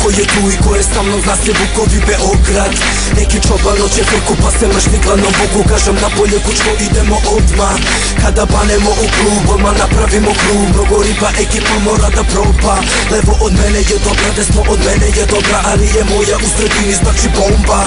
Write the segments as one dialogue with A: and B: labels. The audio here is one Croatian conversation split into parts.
A: je tu i ko je sa mnom, zna se Vukovi Beograd. Neki čoban noće frku pa se mršti glanom Bogu. Kažem napolje kućko idemo odmah. Kada banemo u klub odmah napravimo krug. Mnogo riba ekipa mora da proba. Levo od mene je dobra, desno od mene je dobra, ali je moja u sredini znači bomba.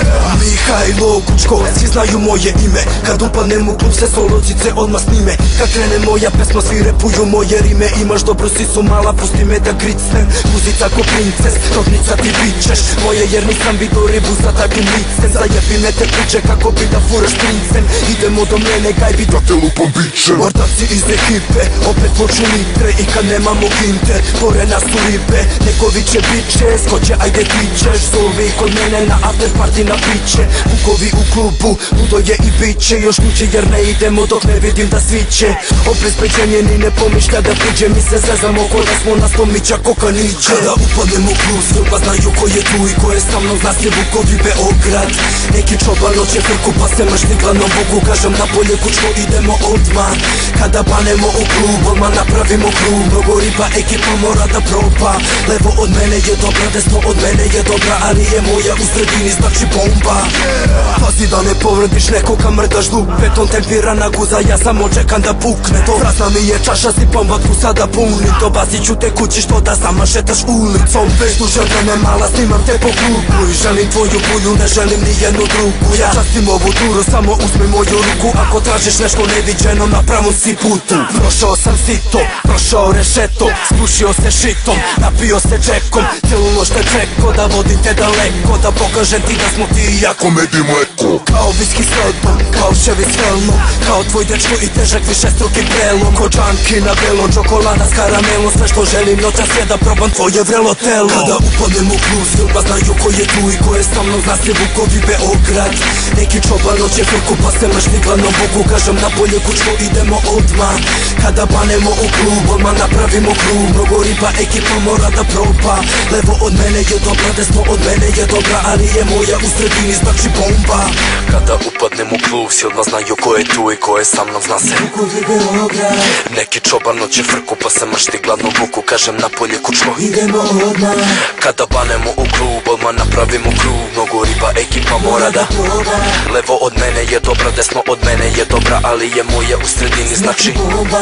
A: Mihajlo Kučko, svi znaju moje ime. Kad upadnem u klub se solocice odmah snime. Kad krene moja pesma svi repuju moje rime. Imaš dobru sisu mala, pusti me da gricnem. Muzica ko princes, rodnica ti bićeš moje jer nisam vidio ribu sa takvim licem. Zajebi me te priče kako bi da furaš princem. Idemo do mene gajbi da te lupam bićem. Ortaci iz ekipe, opet poču litre. I kad nemamo ginter, pore nas su ribe. Neko viće biće, skoće ajde ti ćeš. Zovi kod mene na after party na piće. Vukovi u klubu, ludo je i biće. Još kuće jer ne idemo dok ne vidim da sviće. Obezbeđenje ni ne pomišlja da priđe. Mi se zezamo ko da smo na stomića kokaniće. Kada upadnem u klub, svi pa znaju ko je tu i ko je sa mnom, zna se Vukovi Beograd. Neki čoban noće frku pa se mršti glanom Bogu. Kažem napolje kućko idemo odmah. Kada banemo u klub odmah napravimo krug. Mnogo riba ekipa mora da proba. Levo od mene je dobra, desno od mene je dobra, ali je moja u sredini znači bomba. Pazi da ne povrediš nekoga, mrdaš lupe. Ton tempirana guza, ja samo čekam da pukne to. Prazna mi je čaša, sipam vatku sada punim. Dobacit ću te kući što da sama šetaš ulicom. Već duže vreme mala snimam te po klubu. I želim tvoju bulju, ne želim ni jednu drugu. Ja častim ovu turu, samo uzmi moju ruku. Ako tražiš nešto neviđeno na pravom si putu. Prošao sam sito, prošao rešeto. Sprušio se šitom, napio se džekom. Cijelu noć te čeko, da vodim te daleko. Da pokažem ti da smo ti i ja komedi mleko. Kao viski s ledom, kao Chevy s felnom. Kao tvoj dečko i težak višestrukim prelom. Ko džanki na belom, čokolada s karamelom. Sve što želim noćas je da probam tvoje vrelo telo. Kada upadnem u klub, svi pa znaju ko je tu i ko je sa mnom, zna se Vukovi Beograd. Neki čoban noće frku pa se mršti glanom Bogu. Kažem napolje kućko idemo odmah. Kada banemo u klub odmah napravimo krug. Mnogo riba ekipa mora da proba. Levo od mene je dobra, desno od mene je dobra, ali je moja u sredini znači bomba. Kada upadnem u klub svi odmah znaju ko je tu i ko je sa mnom, zna se Vukovi Beograd. Neki čoban noće frku pa se mršti gladnom Vuku. Kažem napolje kućko idemo odmah. Kada banemo u klub odmah napravimo krug. Mnogo riba ekipa mora da proba. Levo od mene je dobra, desno od mene je dobra, ali je moja u sredini znači bomba.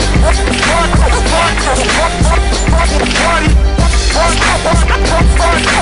A: Party.